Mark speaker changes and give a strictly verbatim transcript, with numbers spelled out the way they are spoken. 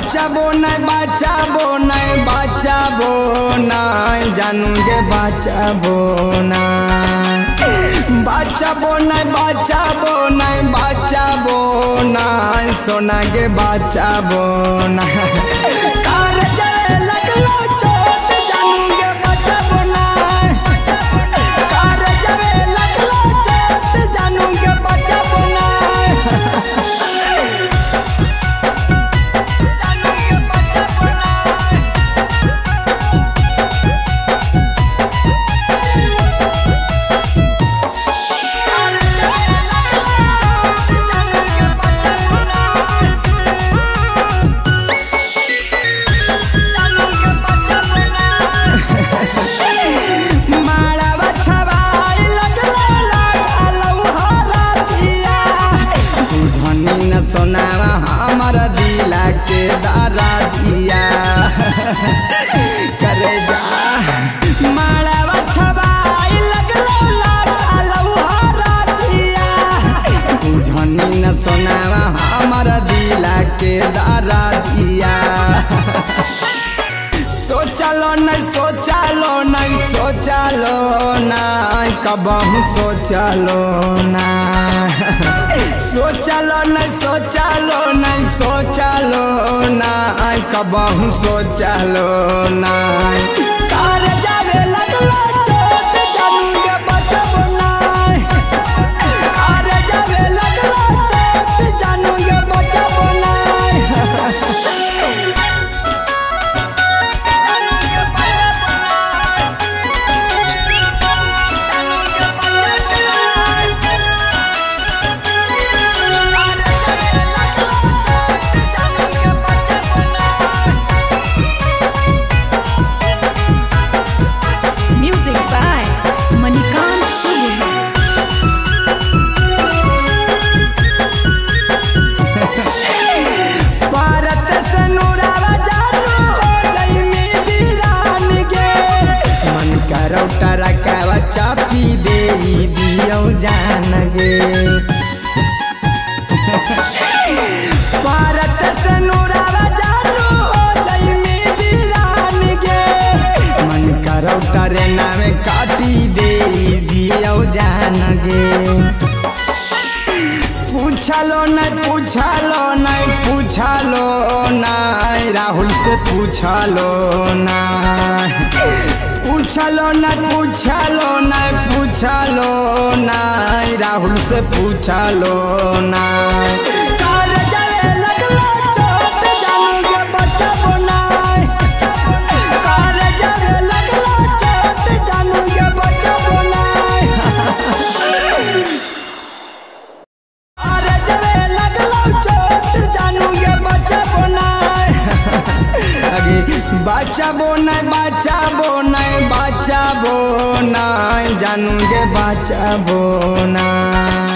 Speaker 1: বাঁচাবো নাই বাঁচাবো নাই বাঁচাবো নাই জানু গে বাঁচাবো না বাঁচাবো নাই বাঁচাবো নাই বাঁচাবো নাই সোনা গে বাঁচাবো না কার জলে লাগলো চোট জানু গে বাঁচাবো না কার জলে লাগলো চোট জানু গে বাঁচাবো না सोनावा हमारा दिला के दारा दिया करे जा मालावा छवाई लगलो लालो हरा दिया बुझनी न सोनावा हमारा दिला के दारा दिया सोचलो नहीं सोचलो नहीं सोचलो नहीं कबहू सोचलो ना सोचलो नहीं सोचलो नहीं सोचलो नहीं कबहू सोचलो नहीं कार जावे लगलो चोट जानू गे बचबो नहीं कार जावे लगलो चोट जानू गे बचबो नहीं रकावा चापी दे दियो जान गे भारत से नूरावा जानू हो जइमी वीरान गे मन करो तारे नामे काटी दे दियो जान गे पूछलो नहीं पूछलो नहीं पूछलो नहीं राहुल से पूछलो नहीं पूछलो न पूछलो न पूछलो नहीं राहुल से पूछलो नहीं कार जले लगलो चोट जानू गे बचबो नहीं कार जले लगलो चोट जानू गे बचबो नहीं कार जले लगलो चोट जानू गे बचबो नहीं बाँचाबो नहीं बाँचाबो नहीं बाँचाबो नहीं जानू गे बाँचाबो नहीं।